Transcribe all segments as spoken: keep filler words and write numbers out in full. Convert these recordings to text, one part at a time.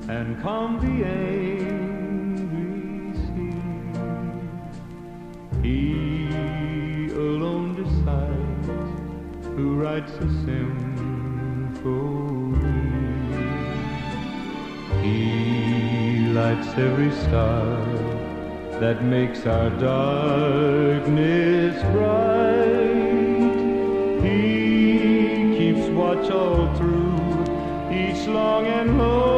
and calm the angry sea. He alone decides who writes a symphony. He lights every star that makes our darkness bright. He keeps watch all through each long and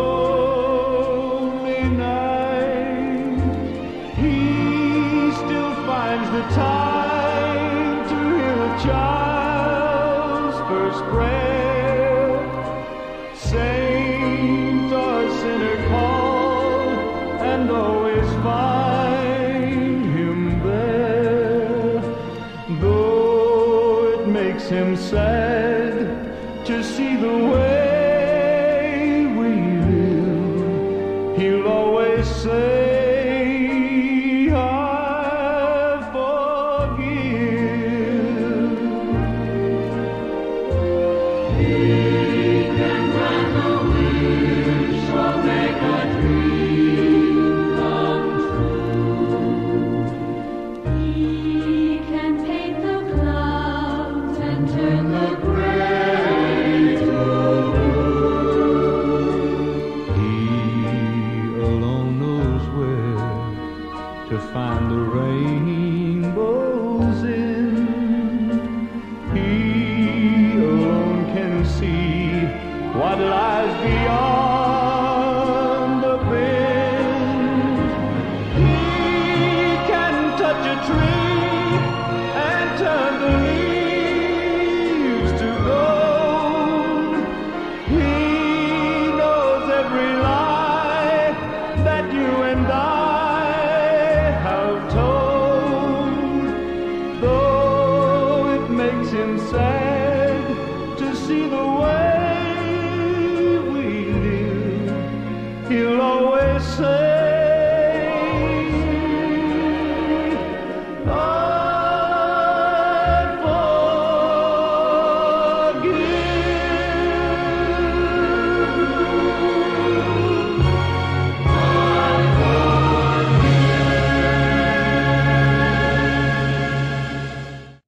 lonely night. He still finds the time to hear a child's first prayer. Saint or sinner call, and always find him there. Though it makes him sad to see the